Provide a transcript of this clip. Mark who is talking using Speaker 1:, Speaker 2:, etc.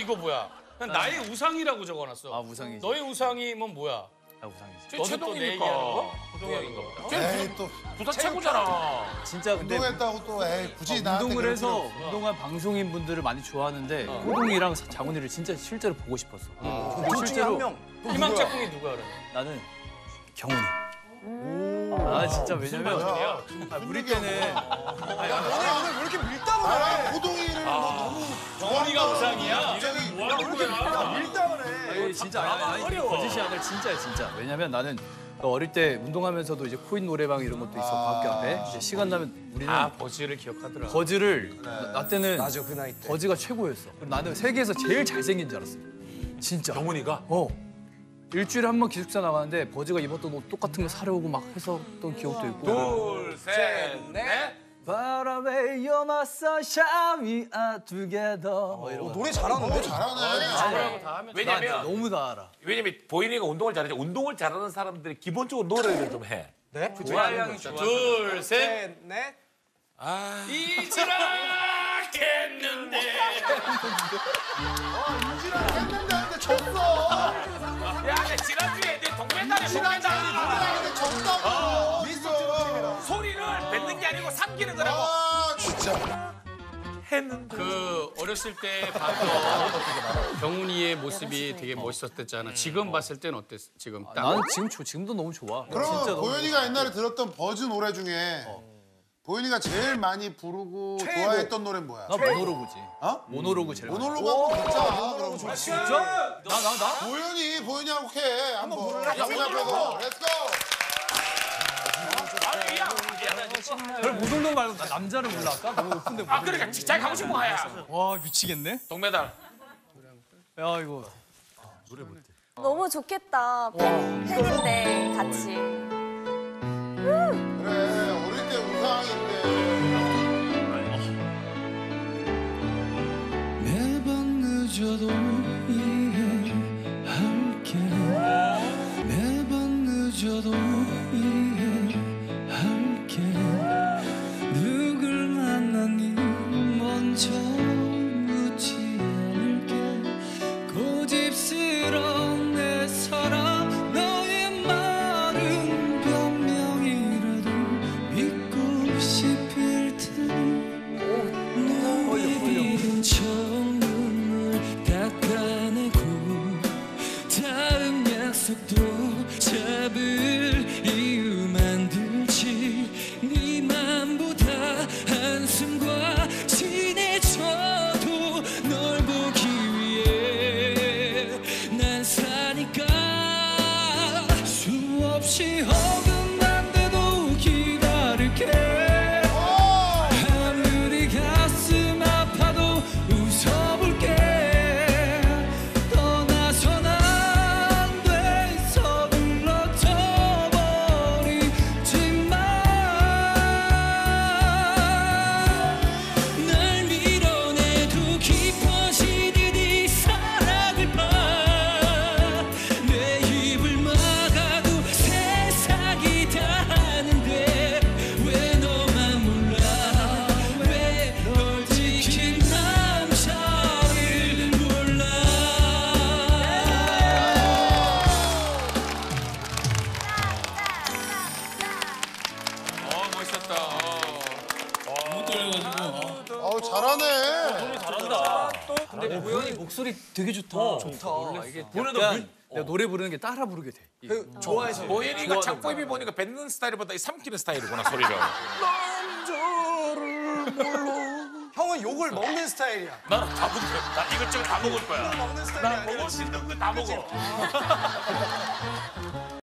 Speaker 1: 이거 뭐야? 난 나의 우상이라고 적어놨어.
Speaker 2: 아, 우상이지.
Speaker 1: 너의 우상이면 뭐야?
Speaker 2: 나 우상이지.
Speaker 1: 너도 또내 얘기하는 거? 호동이 형인가 보다.
Speaker 3: 에이 또
Speaker 4: 부사 최고잖아.
Speaker 2: 진짜 근데
Speaker 3: 운동했다고 또 에이 굳이 나한테
Speaker 2: 운동을
Speaker 3: 그럴
Speaker 2: 해서
Speaker 3: 필요 없어.
Speaker 2: 운동한 방송인 분들을 많이 좋아하는데 호동이랑 장훈이를 진짜 실제로 보고 싶었어.
Speaker 5: 둘 중에 한 명.
Speaker 1: 희망 짝꿍이 누구야 그러면?
Speaker 2: 나는 경훈이. 아 진짜 왜냐면 우리 때는
Speaker 5: 너네 오늘 왜 이렇게 밀당을 해?
Speaker 3: 나랑 호동이를 뭐 너무
Speaker 1: 정원이가 우상이야?
Speaker 3: 갑자기
Speaker 1: 뭐 하는 거야?
Speaker 5: 밀당을 해.
Speaker 2: 아니, 진짜 아니 거짓이 아니라 진짜야 진짜. 왜냐면 나는 어릴 때 운동하면서도 이제 코인 노래방 이런 것도 있었고 학교 앞에 이제 시간 나면 우리는
Speaker 1: 아 버즈를 기억하더라.
Speaker 2: 버즈를 나 때는
Speaker 5: 맞아, 그 나이 때.
Speaker 2: 버즈가 최고였어. 그리고 나는 세계에서 제일 잘생긴 줄 알았어. 진짜.
Speaker 4: 경훈이가?
Speaker 2: 일주일에 한 번 기숙사 나가는데 버즈가 입었던 옷 똑같은 거 사려오고 막 했었던 기억도 있고.
Speaker 4: 둘, 셋, 넷.
Speaker 2: Far away, you're my sunshine, we are together. 뭐 이런 거.
Speaker 5: 노래 잘하는데?
Speaker 3: 잘하네.
Speaker 1: 다 하면
Speaker 2: 나
Speaker 4: 왜냐면
Speaker 2: 너무 다 알아.
Speaker 4: 보인이가 운동을 잘하지. 운동을 잘하는 사람들이 기본적으로 노래를 좀 해.
Speaker 5: 네?
Speaker 1: 좋아하는 거. 둘, 셋.
Speaker 5: 셋, 넷.
Speaker 1: 잊으라 했는데.
Speaker 3: 인지랑 했는데 하는데 졌어.
Speaker 4: 야, 내 지난주에 내 동메달에
Speaker 3: 노래하는데 졌다고. 미스터
Speaker 4: 소리를 뱉는 게 아니고 삼키는 거라고.
Speaker 3: 아 진짜.
Speaker 4: 했는데.
Speaker 1: 그 어렸을 때 봤던 경훈이의 모습이 되게 멋있었댔잖아. 지금 봤을 때는 어땠어? 지금 딱.
Speaker 2: 나는 지금도 너무 좋아.
Speaker 3: 그럼
Speaker 2: 진짜 너무
Speaker 3: 보현이가 옛날에 들었던 버즈 노래 중에 보현이가 제일 많이 부르고 좋아했던 노래는 뭐야?
Speaker 2: 나 모노로그지.
Speaker 3: 어?
Speaker 2: 모노로그 제일 많이.
Speaker 3: 모놀로그 한번 듣자. 그럼
Speaker 2: 진짜? 나?
Speaker 3: 보현이하고 해. 한번 양문 앞에서 렛츠고.
Speaker 4: 아니, 야.
Speaker 2: 별 모노로그 말고 나 남자를 몰라 아까? 너무 높은데
Speaker 4: 아, 그러니까 자기 가고 싶은 거 하야.
Speaker 2: 와 미치겠네.
Speaker 4: 동메달.
Speaker 2: 야 이거.
Speaker 6: 너무 좋겠다. 팬인데 같이.
Speaker 3: 그래 어릴 때 우상인데.
Speaker 7: 매번 늦어도 이해할게 매번 늦어도 이해할게 누굴 만났니 먼저 묻지 않을게 고집스러운 내 사랑 너의 말은 변명이라도 믿고 싶을 테니 너의 비린 척 눈물 닦아내고 다음 약속도 잡을 이유 만들지 네 맘보다 한숨과 친해져도 널 보기 위해 난 사니까 수없이 어긋난데도 기다릴게 아무리 가슴 아파도 웃어볼게 떠나선 안 돼 서둘러 버리지 마 날 밀어내도 깊어지는 이 사랑을 봐 내 입을 막아도 세상이 다 아는데 왜 너만 몰라 왜 널 지킨 남자를 몰라
Speaker 4: 멋있었다.
Speaker 3: 어우 잘하네.
Speaker 2: 근데 보현이 목소리 되게 좋다. 좋다. 이게 약간 내가 노래 부르는 게 따라 부르게 돼.
Speaker 5: 좋아해서.
Speaker 4: 보인이가 창법이 보니까 뱉는 스타일보다 이 삼키는 스타일이구나, 소리를.
Speaker 5: 형은 욕을 먹는 스타일이야.
Speaker 4: 나는 다 먹을 거야. 나 이것저것 다 먹을 거야.
Speaker 5: 먹는 스타일이
Speaker 4: 나
Speaker 5: 아니라
Speaker 4: 먹을 수 있는 거 다 먹어.